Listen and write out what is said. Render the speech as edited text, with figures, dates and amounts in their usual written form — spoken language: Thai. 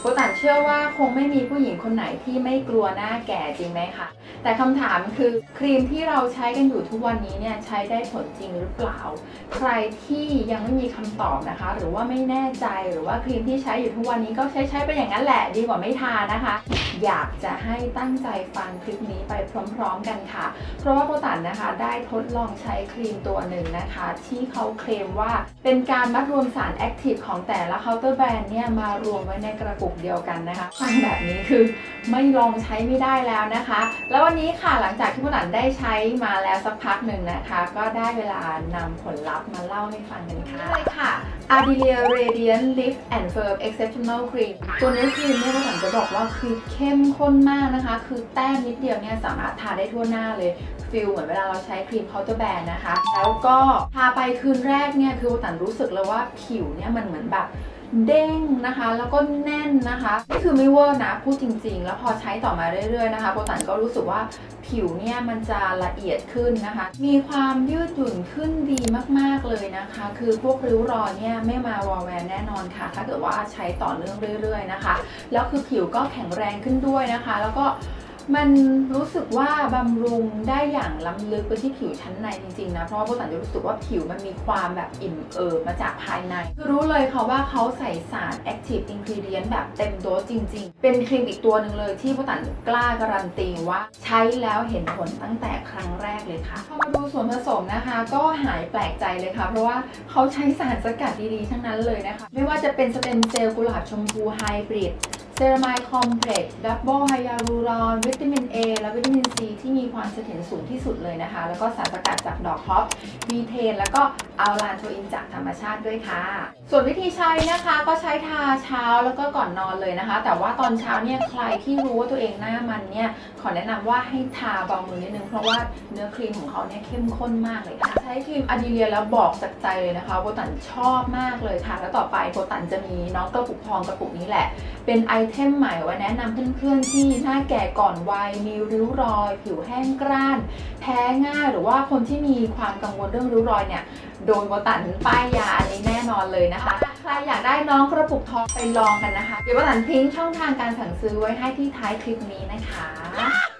โบตันเชื่อว่าคงไม่มีผู้หญิงคนไหนที่ไม่กลัวหน้าแก่จริงไหมคะแต่คำถามคือครีมที่เราใช้กันอยู่ทุกวันนี้เนี่ยใช้ได้ผลจริงหรือเปล่าใครที่ยังไม่มีคำตอบนะคะหรือว่าไม่แน่ใจหรือว่าครีมที่ใช้อยู่ทุกวันนี้ก็ใช้ไปอย่างนั้นแหละดีกว่าไม่ทานะคะอยากจะให้ตั้งใจฟังคลิปนี้ไปพร้อมๆกันค่ะเพราะว่าโบตันนะคะได้ทดลองใช้ครีมตัวหนึ่งนะคะที่เขาเคลมว่าเป็นการมัดรวมสารแอคทีฟของแต่ละเคาน์เตอร์แบรนด์เนี่ยมารวมไว้ในกระปุกเดียวกันนะคะฟังแบบนี้คือไม่ลองใช้ไม่ได้แล้วนะคะแล้ววันนี้ค่ะหลังจากที่โบตันได้ใช้มาแล้วสักพักหนึ่งนะคะก็ได้เวลานำผลลัพธ์มาเล่าให้ฟังกันค่ะนี่เลยค่ะ Ardelyr Radiant Lift and Firm Exceptional Cream ตัวนี้ครีมเนี่ยโบตันจะบอกว่าคือเข้มข้นมากนะคะคือแต้มนิดเดียวเนี่ยสามารถทาได้ทั่วหน้าเลยฟิลเหมือนเวลาเราใช้ครีมเคาน์เตอร์แบรนด์นะคะแล้วก็ทาไปคืนแรกเนี่ยคือโบตันรู้สึกเลยว่าผิวเนี่ยมันเหมือนแบบเด้งนะคะแล้วก็แน่นนะคะนี่คือไม่เวอร์นะพูดจริงๆแล้วพอใช้ต่อมาเรื่อยๆนะคะโบตันก็รู้สึกว่าผิวเนี่ยมันจะละเอียดขึ้นนะคะมีความยืดหยุ่นขึ้นดีมากๆเลยนะคะคือพวกริ้วรอยเนี่ยไม่มาวอลแวร์แน่นอนค่ะถ้าเกิดว่าใช้ต่อเนื่องเรื่อยๆนะคะแล้วคือผิวก็แข็งแรงขึ้นด้วยนะคะแล้วก็มันรู้สึกว่าบำรุงได้อย่างล้ำลึกไปที่ผิวชั้นในจริงๆนะเพราะว่าโบตันจะรู้สึกว่าผิวมันมีความแบบอิ่มเอิบมาจากภายในคือรู้เลยค่ะว่าเขาใส่สาร Active Ingredient แบบเต็มโดสจริงๆเป็นครีมอีกตัวหนึ่งเลยที่โบตันกล้าการันตีว่าใช้แล้วเห็นผลตั้งแต่ครั้งแรกเลยค่ะพอมาดูส่วนผสมนะคะก็หายแปลกใจเลยค่ะเพราะว่าเขาใช้สารสกัดดีๆทั้งนั้นเลยนะคะไม่ว่าจะเป็นสเต็มเซลล์กุหลาบชมพูไฮบริดเซรามายคอมเพล็กซ์ดับเบิลไฮยาลูรอนวิตามิน A และวิตามิน C ที่มีความเสถียรสูงที่สุดเลยนะคะแล้วก็สารสกัดจากดอกฮอปบีเทนแล้วก็อัลลานโทอินจากธรรมชาติด้วยค่ะส่วนวิธีใช้นะคะก็ใช้ทาเช้าแล้วก็ก่อนนอนเลยนะคะแต่ว่าตอนเช้าเนี่ยใครที่รู้ว่าตัวเองหน้ามันเนี่ยขอแนะนำว่าให้ทาเบามือนิดนึงเพราะว่าเนื้อครีมของเขาเนี่ยเข้มข้นมากเลยค่ะใช้ครีมArdelyrแล้วบอกจากใจเลยนะคะโบตันชอบมากเลยค่ะแล้วต่อไปโบตันจะมีน้องกระปุกทองกระปุกนี้แหละเป็นไอเทมใหม่ไว้แนะนำเพื่อนๆที่หน้าแก่ก่อนวัยมีริ้วรอยผิวแห้งกร้านแพ้ง่ายหรือว่าคนที่มีความกังวลเรื่องริ้วรอยเนี่ยโดนโบตันป้ายยาอันนี้แน่นอนเลยนะคะใครอยากได้น้องกระปุกทองไปลองกันนะคะเดี๋ยวโบตันทิ้งช่องทางการสั่งซื้อไว้ให้ที่ท้ายคลิปนี้นะคะ